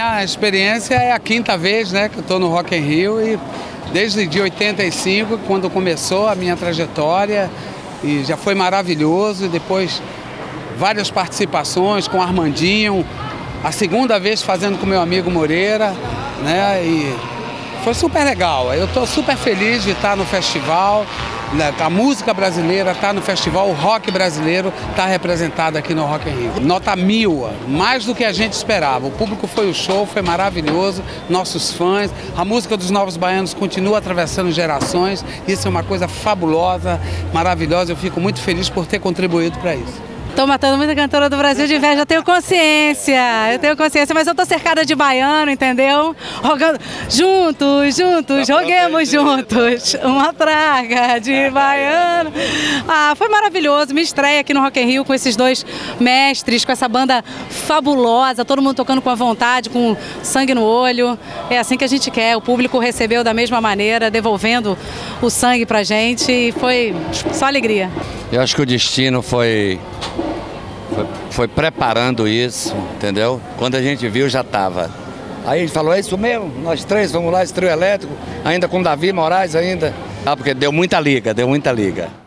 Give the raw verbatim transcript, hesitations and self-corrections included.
minha experiência é a quinta vez, né, que eu estou no Rock in Rio, e desde de oitenta e cinco, quando começou a minha trajetória, e já foi maravilhoso, e depois várias participações com o Armandinho, a segunda vez fazendo com meu amigo Moreira, né, e foi super legal. Eu estou super feliz de estar no festival. A música brasileira está no festival, o rock brasileiro está representado aqui no Rock in Rio. Nota mil, mais do que a gente esperava. O público foi o show, foi maravilhoso, nossos fãs. A música dos Novos Baianos continua atravessando gerações. Isso é uma coisa fabulosa, maravilhosa. Eu fico muito feliz por ter contribuído para isso. Tô matando muita cantora do Brasil de inveja, eu tenho consciência, eu tenho consciência, mas eu tô cercada de baiano, entendeu? Rogando, juntos, juntos, roguemos juntos, uma praga de baiano. Ah, foi maravilhoso, me estreia aqui no Rock in Rio com esses dois mestres, com essa banda fabulosa, todo mundo tocando com a vontade, com sangue no olho. É assim que a gente quer, o público recebeu da mesma maneira, devolvendo o sangue pra gente, e foi só alegria. Eu acho que o destino foi... Foi, foi preparando isso, entendeu? Quando a gente viu, já estava. Aí ele falou, é isso mesmo, nós três vamos lá, esse trio elétrico, ainda com Davi Moraes ainda. Ah, porque deu muita liga, deu muita liga.